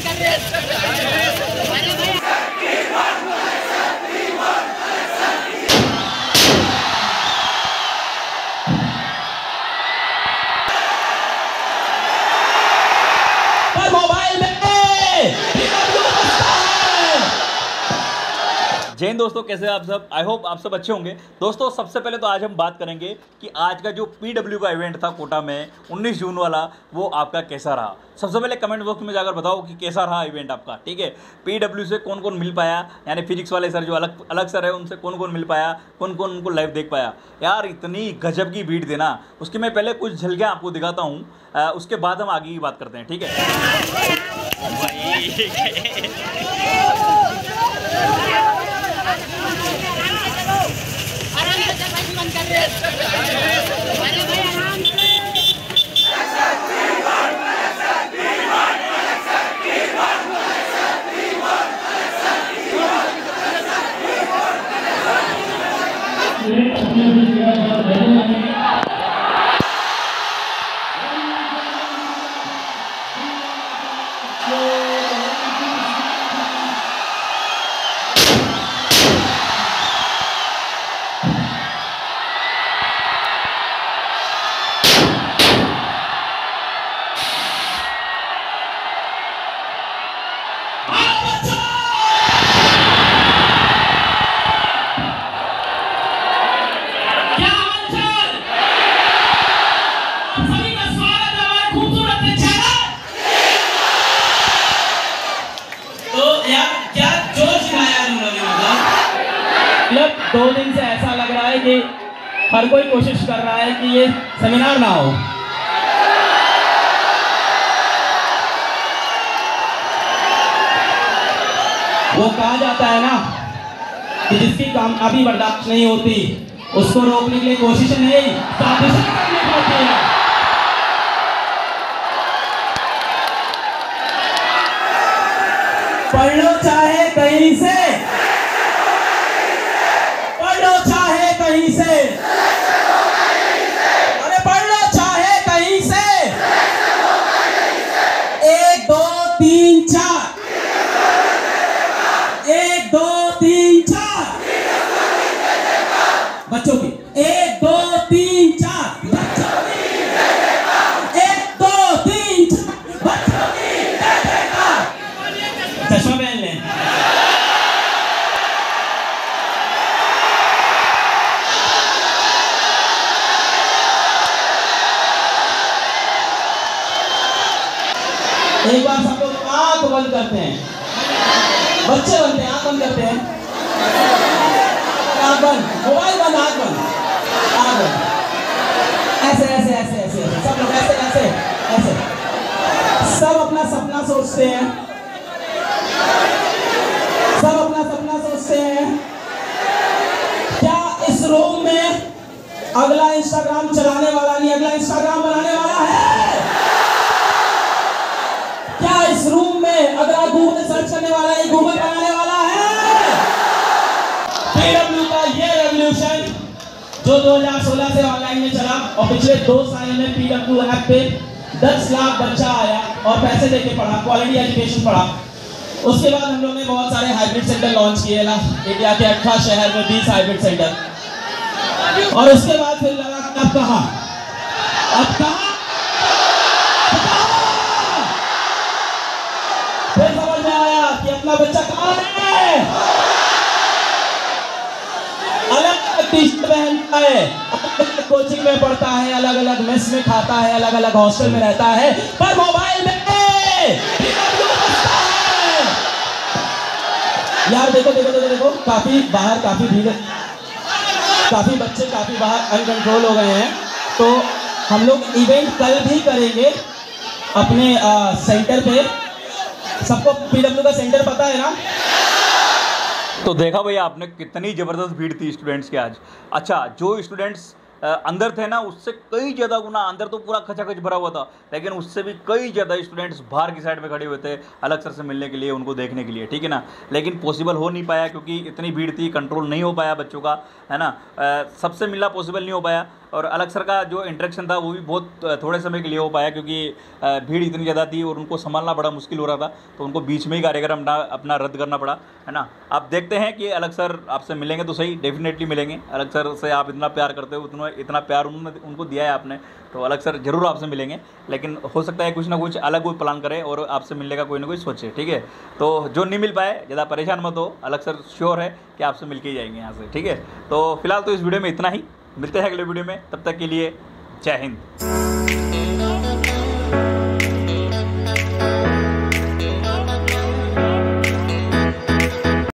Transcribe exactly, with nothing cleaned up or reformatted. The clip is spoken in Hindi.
जय हिंद दोस्तों, कैसे हैं आप सब। आई होप आप सब अच्छे होंगे। दोस्तों सबसे पहले तो आज हम बात करेंगे कि आज का जो पीडब्ल्यू का इवेंट था कोटा में उन्नीस जून वाला, वो आपका कैसा रहा। सबसे पहले कमेंट बॉक्स में जाकर बताओ कि कैसा रहा इवेंट आपका। ठीक है, पीडब्ल्यू से कौन कौन मिल पाया, यानी फिजिक्स वाले सर जो अलग अलग सर है उनसे कौन कौन मिल पाया, कौन कौन उनको लाइव देख पाया। यार इतनी गजब की भीड़ थी ना। उसकी मैं पहले कुछ झलकियाँ आपको दिखाता हूँ, उसके बाद हम आगे की बात करते हैं। ठीक है दो दिन से ऐसा लग रहा है कि हर कोई कोशिश कर रहा है कि ये सेमिनार ना हो। वो कहा जाता है ना कि जिसकी कामयाबी बर्दाश्त नहीं होती उसको रोकने के लिए कोशिश नहीं साजिश करनी पड़ती है। पढ़ लो चाहे कहीं से, चाहे कहीं से, अरे पढ़ लो चाहे कहीं से। एक दो तीन चार, एक दो तीन चार, बच्चों की एक दो तीन चार, बच्चों की एक दो तीन चार, बच्चों की चश्मा पहन लें। एक बार सब लोग आंख बंद करते हैं, बच्चे बनते हैं, आंख बंद करते हैं, आंख बंद, मोबाइल बंद, आंख बंद, आंख बंद, ऐसे ऐसे ऐसे ऐसे ऐसे सब लोग ऐसे ऐसे ऐसे सब अपना सपना सोचते हैं, सब अपना सपना सोचते हैं। क्या इस रूम में अगला इंस्टाग्राम चलाने वाला नहीं, अगला इंस्टाग्राम बनाने वाला है? क्या इस रूम में अगर गूगल सर्च करने वाला है, गूगल बनाने वाला है? पीडब्ल्यू का ये रेवोल्यूशन जो दो हज़ार सोलह से ऑनलाइन में चला और पिछले दो साल में पीडब्ल्यू ऐप पे दस लाख बच्चा आया और पैसे देके पढ़ा, क्वालिटी एजुकेशन पढ़ा। उसके बाद हम लोग ने बहुत सारे हाइब्रिड सेंटर लॉन्च किए ना, इंडिया के अट्ठारह शहर में बीस हाइब्रिड सेंटर। और उसके बाद फिर लगा अब कहाँ, अब कहाँ फिर समझ में आया कि अपना बच्चा कौन है। अलग टी-शर्ट पहनता है, अलग कोचिंग में पढ़ता है, अलग अलग मेस में खाता है, अलग अलग हॉस्टल में रहता है, पर मोबाइल में यार देखो देखो देखो देखो काफी बाहर, काफी भीड़, काफी बच्चे काफी बाहर अनकंट्रोल हो गए हैं। तो हम लोग इवेंट कल भी करेंगे अपने आ, सेंटर पे। सबको पीडब्ल्यू का सेंटर पता है ना? तो देखा भैया आपने कितनी ज़बरदस्त भीड़ थी स्टूडेंट्स के आज। अच्छा, जो स्टूडेंट्स अंदर थे ना उससे कई ज़्यादा गुना, अंदर तो पूरा खचाखच भरा हुआ था, लेकिन उससे भी कई ज़्यादा स्टूडेंट्स बाहर की साइड में खड़े हुए थे अलग सर से मिलने के लिए, उनको देखने के लिए। ठीक है ना, लेकिन पॉसिबल हो नहीं पाया क्योंकि इतनी भीड़ थी, कंट्रोल नहीं हो पाया बच्चों का, है ना। सबसे मिलना पॉसिबल नहीं हो पाया। और अलग सर का जो इंटरेक्शन था वो भी बहुत थोड़े समय के लिए हो पाया, क्योंकि भीड़ इतनी ज़्यादा थी और उनको संभालना बड़ा मुश्किल हो रहा था, तो उनको बीच में ही कार्यक्रम अपना अपना रद्द करना पड़ा, है ना। आप देखते हैं कि अलग सर आपसे मिलेंगे तो सही, डेफिनेटली मिलेंगे। अलग सर से आप इतना प्यार करते हो, उतना इतना प्यार उन्होंने उनको दिया है आपने, तो अलग सर जरूर आपसे मिलेंगे। लेकिन हो सकता है कुछ ना कुछ अलग कोई प्लान करें और आपसे मिलने का कोई ना कोई सोचे, ठीक है। तो जो नहीं मिल पाए ज़्यादा परेशान मत हो, अलग सर श्योर है कि आपसे मिल के ही जाएंगे यहाँ से, ठीक है। तो फिलहाल तो इस वीडियो में इतना ही, मिलते हैं अगले वीडियो में, तब तक के लिए जय हिंद।